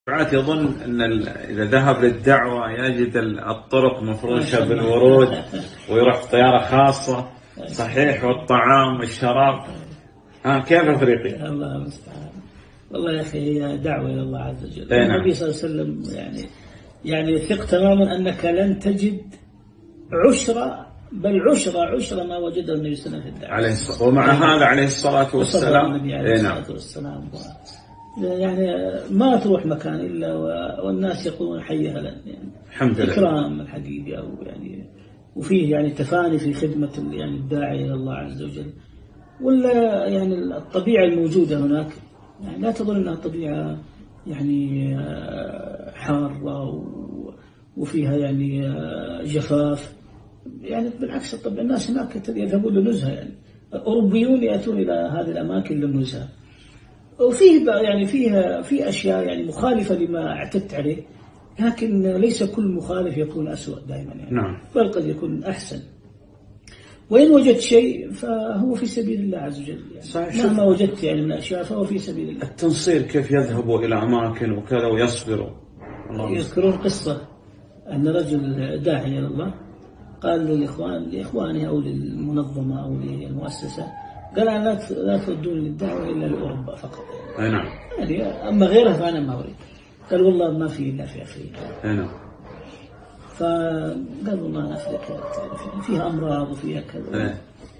ساعات يظن أن إذا ذهب للدعوة يجد الطرق مفروشة بالورود ويروح طيارة خاصة صحيح، والطعام والشراب. كيف أفريقيا؟ الله المستعان. والله يا أخي هي دعوة إلى الله عز وجل. النبي صلى الله عليه وسلم يعني ثق تماما أنك لن تجد عشرة، بل عشرة ما وجده النبي صلى الله عليه وسلم في الدعوة. ومع هذا عليه الصلاة والسلام يعني ما تروح مكان إلا والناس يقولون حي هلا، يعني الحمد لله إكرام الحقيقة، ويعني وفيه يعني تفاني في خدمة يعني الداعي إلى الله عز وجل. ولا يعني الطبيعة الموجودة هناك يعني لا تظن أنها طبيعة يعني حارة وفيها يعني جفاف، يعني بالعكس. طبعا الناس هناك يذهبون للنزهة، يعني الأوروبيون يأتون إلى هذه الأماكن للنزهة، وفيه يعني في أشياء يعني مخالفة لما اعتدت عليه، لكن ليس كل مخالف يكون أسوأ دائما يعني. نعم. بل قد يكون أحسن، وإن وجدت شيء فهو في سبيل الله عز وجل يعني. مهما وجدت يعني من أشياء فهو في سبيل الله. التنصير كيف يذهبوا إلى أماكن وكذا ويصبروا؟ يذكرون قصة أن رجل داعي إلى الله قال لإخوانه أو للمنظمة أو للمؤسسة، قال أنا لا تردون للدعوة إلا لأوروبا فقط. نعم. يعني أما غيرها فأنا ما أريد. قال والله ما في إلا في أفريقيا. نعم. فقال والله أفريقيا فيها أمراض وفيها كذا.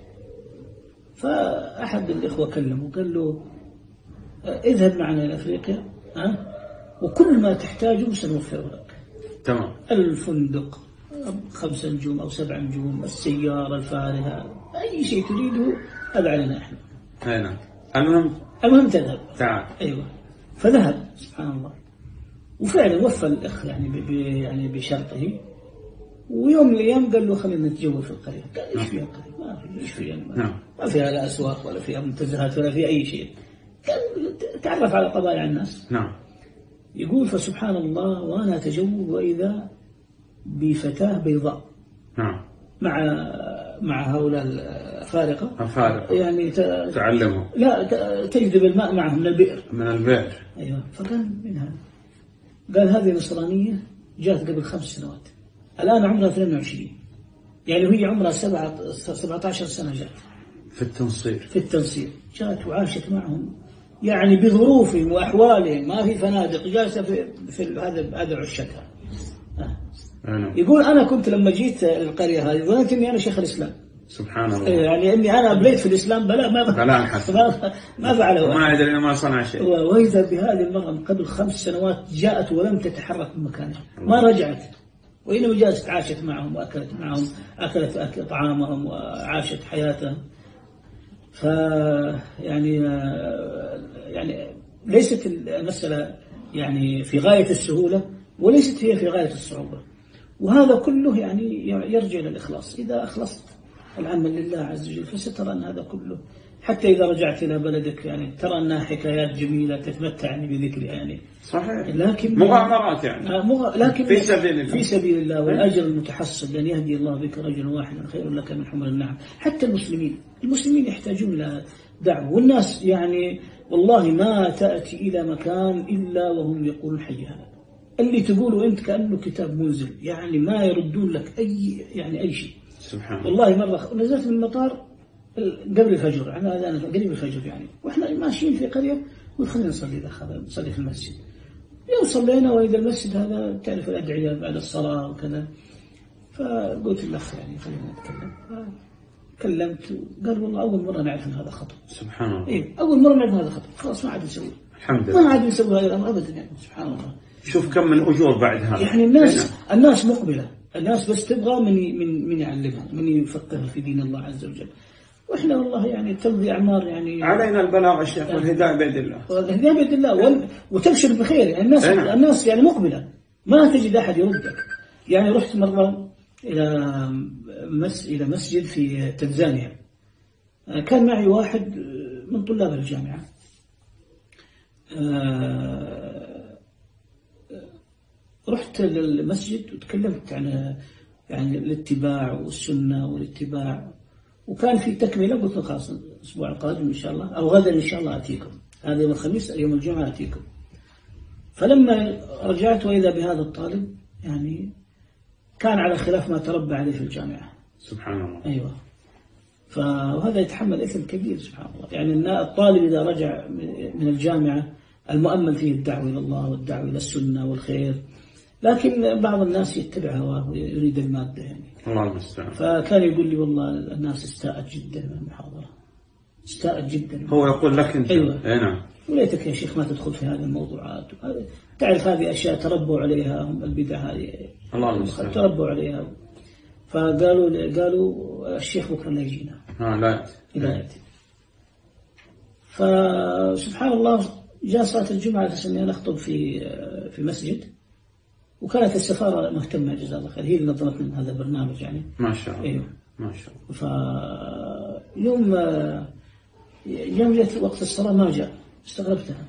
فأحد الإخوة كلمه وقال له اذهب معنا إلى أفريقيا وكل ما تحتاجه سنوفره لك. تمام. الفندق 5 نجوم أو 7 نجوم، السيارة الفارهة، أي شيء تريده هذا علينا إحنا. نعم. المهم تذهب. تعال. أيوة. فذهب سبحان الله، وفعلا وفى الأخ يعني بشرطه. ويوم من الأيام قال له خلينا نتجول في القرية. قال إيش فيها القرية؟ ما في إيش فيها. ما فيها لا أسواق ولا فيها منتزهات ولا فيها أي شيء. قال تعرف على طبائع الناس. نعم. يقول فسبحان الله وأنا أتجول وإذا بفتاة بيضاء. نعم. مع هؤلاء الأفارقة يعني تعلموا. لا تجذب الماء معهم من البئر. أيوة. فقال منها، قال هذه نصرانية جاءت قبل 5 سنوات، الآن عمرها 22، يعني وهي عمرها 17 سنة جاءت في التنصير جاءت وعاشت معهم يعني بظروفهم وأحوالهم، ما في فنادق، جالسة في هذا عشتها. يقول أنا كنت لما جيت القرية هذه ظننت إني أنا شيخ الإسلام. سبحان الله. يعني إني أنا أبليت في الإسلام بلا ما فعله، ما أدري ما صنع شيء. وإذا بهذه المرأة قبل 5 سنوات جاءت ولم تتحرك من مكانها، ما رجعت، وإنما جالست عاشت معهم وأكلت معهم، أكلت طعامهم وعاشت حياتها. يعني ليست المسألة يعني في غاية السهولة، وليست هي في غاية الصعوبة. وهذا كله يعني يرجع إلى الإخلاص. إذا أخلصت العمل لله عز وجل فسترى أن هذا كله، حتى إذا رجعت إلى بلدك يعني ترى أنها حكايات جميلة تتمتع يعني بذكرها يعني. صحيح. لكن مغامرات يعني. لكن في سبيل الله والأجر المتحصل أن يهدي الله بك رجلا واحدا خير لك من حمر النعم. حتى المسلمين يحتاجون إلى دعوة، والناس يعني والله ما تأتي إلى مكان إلا وهم يقولون حي هذا. اللي تقوله أنت كأنه كتاب منزل، يعني ما يردون لك أي شيء. سبحان الله. والله مرة نزلت من المطار قبل الفجر، أنا قريب الفجر يعني، وإحنا ماشيين في قرية وخلينا نصلي في المسجد. يوم صلينا وإذا المسجد هذا تعرف الأدعية بعد الصلاة وكذا، فقلت للأخ يعني خلينا نتكلم. كلمت وقال والله أول مرة نعرف أن هذا خطأ. سبحان الله. إيه أول مرة نعرف هذا خطأ، خلاص ما عاد نسويه. الحمد لله. ما عاد نسوي هذا الأمر أبدا يعني. سبحان الله. شوف كم من أجور بعد هذا. يعني الناس مقبلة، الناس بس تبغى من يعلمها، من يفقهها في دين الله عز وجل. وإحنا والله يعني تمضي أعمار يعني. علينا البلاغ الشيخ والهداية بيد الله. والهداية بيد الله وتبشر بخير يعني. الناس يعني مقبلة، ما تجد أحد يردك. يعني رحت مرة إلى مسجد في تنزانيا، كان معي واحد من طلاب الجامعة. رحت للمسجد وتكلمت عن يعني الاتباع والسنة والاتباع، وكان في تكملة. قلت خلاص الأسبوع القادم إن شاء الله أو غدا إن شاء الله أتيكم، هذا يوم الخميس، يوم الجمعة أتيكم. فلما رجعت وإذا بهذا الطالب يعني كان على خلاف ما تربى عليه في الجامعة. سبحان الله. أيوة. فهذا يتحمل إثم كبير سبحان الله. يعني الطالب إذا رجع من الجامعة المؤمل فيه الدعوة إلى الله والدعوة إلى السنة والخير، لكن بعض الناس يتبع هواه ويريد المادة يعني. الله المستعان. فكان يقول لي والله الناس استاءت جدا من المحاضرة، استاءت جدا. هو يقول لك أنت. أيوة. نعم. وليتك يا شيخ ما تدخل في هذه الموضوعات، تعرف هذه أشياء تربوا عليها هم، البدع هذه الله المستعان تربوا عليها. فقالوا الشيخ بكرة لا يجينا. لا يأتي. فسبحان الله جاء صلاة الجمعة أنا أخطب في مسجد، وكانت السفارة مهتمة جزاها الله خير، هي اللي نظمت من هذا البرنامج يعني. ما شاء الله. أيوه. ما شاء الله. يوم جت وقت الصلاة ما جاء، استغربتها.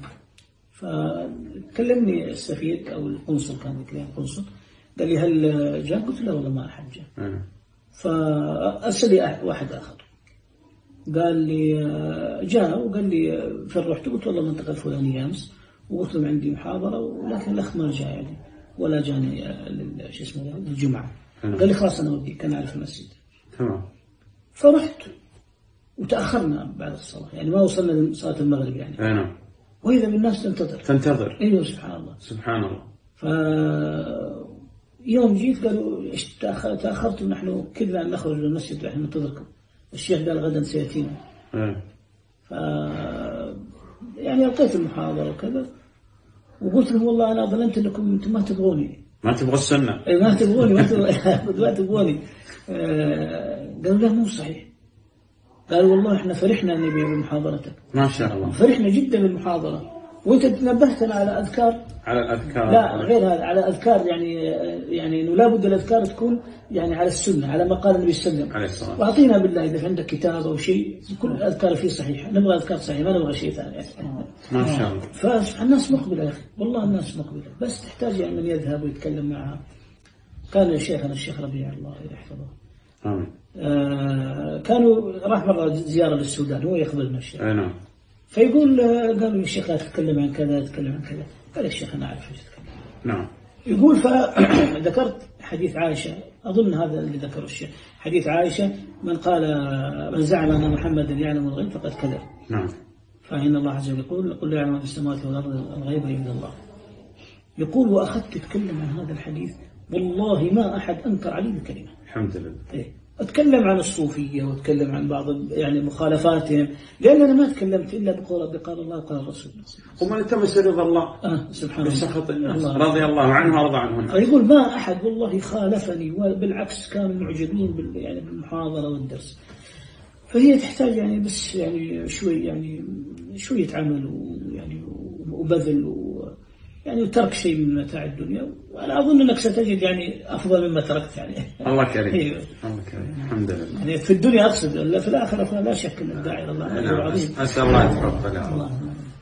فكلمني السفير أو القنصل، كان يتكلم القنصل، قال لي هل جاء؟ قلت له والله ما أحد جاء. فأرسل لي واحد آخر قال لي جاء، وقال لي فين رحت؟ قلت والله المنطقة الفلانية أمس، وقلت لهم عندي محاضرة، ولكن الأخ ما جاء يعني، ولا جاني للجمعة. قال لي خلاص أنا أوديك، أنا أعرف المسجد. تمام. فرحت وتأخرنا بعد الصلاة، يعني ما وصلنا لصلاة المغرب يعني. نعم. وإذا بالناس تنتظر. أيوه سبحان الله. سبحان الله. يوم جيت قالوا تأخرت، ونحن كلنا نخرج من المسجد ونحن ننتظركم. الشيخ قال غدا سيأتينا. يعني ألقيت المحاضرة وكذا، وقلت لهم والله أنا ظننت أنكم أنتم ما تبغوني، ما تبغى السنة. أي ما تبغوني ما تبغوني. قالوا لا مو صحيح. قالوا والله احنا فرحنا نبي بمحاضرتك. ما شاء الله. فرحنا جدا بالمحاضرة، وانت نبهتنا على أذكار. على الأذكار. لا غير هذا، على أذكار يعني إنه لابد الأذكار تكون يعني على السنة، على ما قال النبي صلى الله عليه وسلم. عليه الصلاة. وأعطينا بالله إذا عندك كتاب أو شيء كل الأذكار فيه صحيحة، نبغى أذكار صحيحة، ما نبغى شيء ثاني. ما شاء الله. فالناس مقبلة يا أخي، والله الناس مقبلة، بس تحتاج يعني من يذهب ويتكلم معها. كان شيخنا الشيخ ربيع الله يحفظه. آمين. كانوا راح مرة زيارة للسودان، هو يخبرنا الشيخ. نعم. فيقول قالوا الشيخ لا تتكلم عن كذا، تتكلم عن كذا. قال الشيخ أنا أعرف ايش أتكلم. نعم. يقول فذكرت حديث عائشة، أظن هذا اللي ذكره الشيخ، حديث عائشة من زعم أن محمدا يعلم الغيب فقد كذب. نعم. فإن الله عز وجل يقول قل لا يعلم في السماوات والأرض الغيب إلا الله. يقول وأخذت أتكلم عن هذا الحديث والله ما أحد أنكر عليه بكلمة. الحمد لله. أتكلم عن الصوفية وأتكلم عن بعض يعني مخالفاتهم، لأن أنا ما تكلمت إلا بقول الله وقال الرسول. ومن التمس رضا الله سبحانه بسخط الناس رضي الله عنه وارضى عنه. فيقول ما أحد والله خالفني، وبالعكس كانوا معجبين بالمحاضرة والدرس. فهي تحتاج يعني بس يعني شوية عمل ويعني وبذل يعني وترك شيء من متاع الدنيا، وأنا أظن أنك ستجد يعني أفضل مما تركت يعني. الله كريم. الله كريم. الحمد لله. يعني في الدنيا أقصد، في الآخرة لا شك أن الداعي إلى الله أجر عظيم. أسأل الله يتقبل.